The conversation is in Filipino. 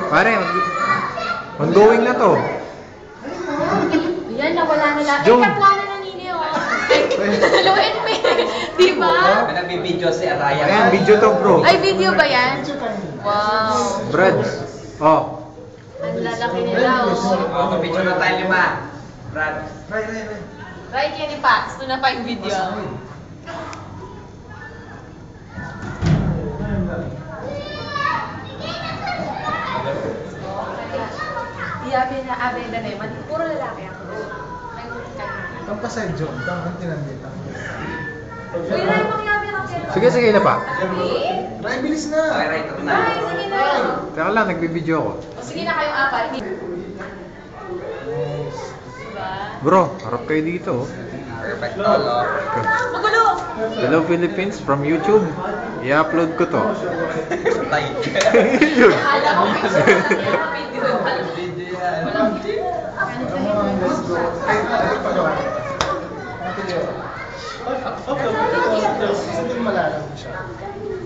Pare, ongoing na to. Yan, nawala na lang. June. Eh, kapwa na nanini, oh. Haluin mo eh. Di ba? May nagbibideo si Araya. Ayan, video to bro. Ay, video ba yan? Wow. Brad. Oh. Ang lalaki nila, oh. Oh, video na tayo 5. Brad. Right, yan ipa. Gusto na pa yung video. Iyabi na, abe na naman. Puro lalaki ako. Ay, Ang pasay John, ang tinandita. uy, Ray, mangyabi ka kaya. Sige, sige na pa. Ray, bilis na! Okay, right, ito na. Ray, sige na. Teka lang, nagbibideo ako. O sige na kayong apat. Diba? Bro, harap kayo dito. Oh. Perfect color. Magulo! Hello Philippines from YouTube. I-upload ko to. Like. Yun. Akala ko may video. Video yan. Let's go. Ay, pagawa. Ate Leo. Hindi malalam siya.